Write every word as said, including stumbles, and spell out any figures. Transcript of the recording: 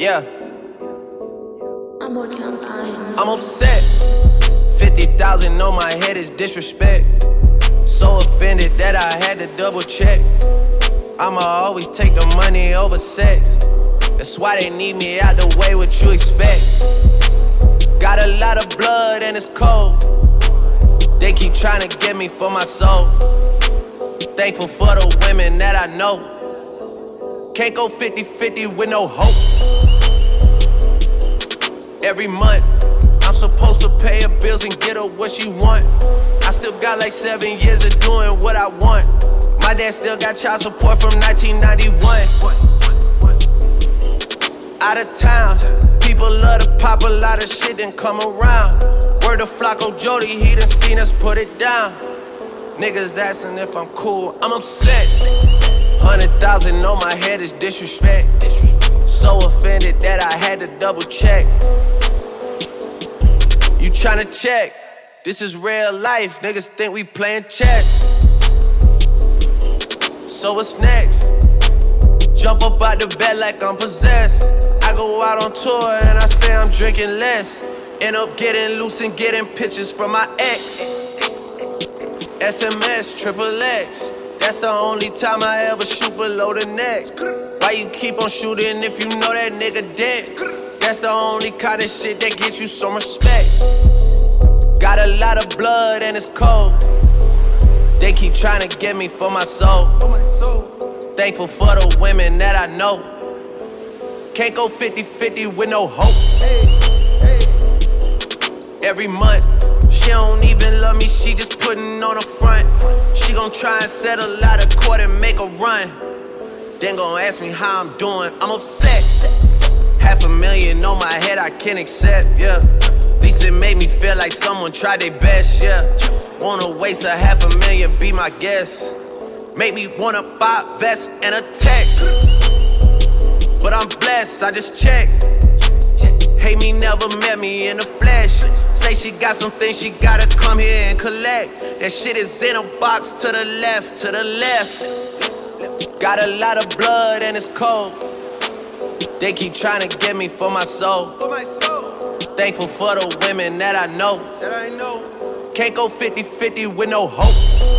Yeah, I'm working on dying. I'm upset. fifty thousand on my head is disrespect. So offended that I had to double check. I'ma always take the money over sex. That's why they need me out the way, what you expect. Got a lot of blood and it's cold. They keep trying to get me for my soul. Thankful for the women that I know. Can't go fifty fifty with no hope. Every month, I'm supposed to pay her bills and get her what she want. I still got like seven years of doing what I want. My dad still got child support from nineteen ninety-one. Out of town, people love to pop a lot of shit and come around. Word to Flocko Jody, he done seen us put it down. Niggas asking if I'm cool, I'm upset. Hundred thousand on my head is disrespect. So offended that I had to double check. You tryna check? This is real life, niggas think we playing chess. So what's next? Jump up out the bed like I'm possessed. I go out on tour and I say I'm drinking less. End up getting loose and getting pictures from my ex. S M S, triple X. That's the only time I ever shoot below the neck. Why you keep on shooting if you know that nigga dead? That's the only kind of shit that gets you some respect. Got a lot of blood and it's cold. They keep trying to get me for my soul. Thankful for the women that I know. Can't go fifty fifty with no hope. Every month, she don't even love me, she just putting on a front. She gon' try and settle out of court and make a run. Then gon' ask me how I'm doing, I'm upset. Half a million on my head I can't accept, yeah. At least it made me feel like someone tried their best, yeah. Wanna waste a half a million, be my guest. Make me wanna buy a vest and a tech. But I'm blessed, I just checked. Hate me, never met me in the flesh. Say she got some things she gotta come here and collect. That shit is in a box to the left, to the left. Got a lot of blood and it's cold. They keep trying to get me for my soul. Thankful for the women that I know. Can't go fifty fifty with no hope.